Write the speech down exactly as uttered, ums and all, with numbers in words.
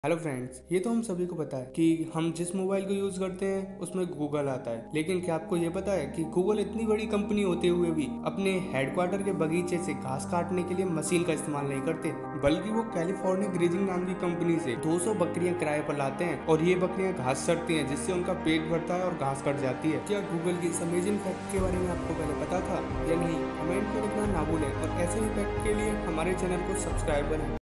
Hello friends, ये तो हम सभी को पता है कि हम जिस मोबाइल को यूज करते हैं उसमें गूगल आता है। लेकिन क्या आपको ये पता है कि गूगल इतनी बड़ी कंपनी होते हुए भी अपने हेडक्वार्टर के बगीचे से घास काटने के लिए मशीन का इस्तेमाल नहीं करते, बल्कि वो कैलिफोर्निया ग्रेजिंग नाम की कंपनी से दो सौ बकरियां किराए पर लाते हैं और ये बकरियां घास चरती हैं, जिससे उनका पेट भरता है और घास कट जाती है। क्या गूगल की इस अमेजिंग फैक्ट के बारे में आपको पहले पता था या नहीं? कमेंट में लिखना ना भूलें और ऐसे ही फैक्ट के लिए हमारे चैनल को सब्सक्राइब करें।